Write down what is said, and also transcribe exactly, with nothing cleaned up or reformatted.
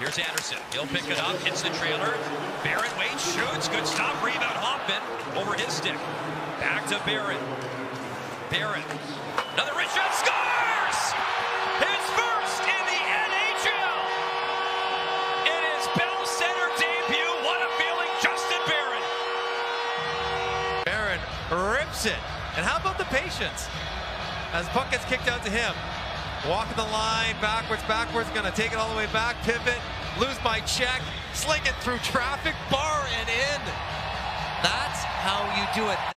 Here's Anderson. He'll pick it up, hits the trailer. Barron waits, shoots. Good stop. Rebound Hoffman over his stick. Back to Barron. Barron. Another wrist shot. Scores! His first in the N H L. In his Bell Center debut. What a feeling, Justin Barron. Barron rips it. And how about the patience? As puck gets kicked out to him. Walking the line, backwards, backwards, gonna take it all the way back, pivot, lose my check, sling it through traffic, bar and in. That's how you do it.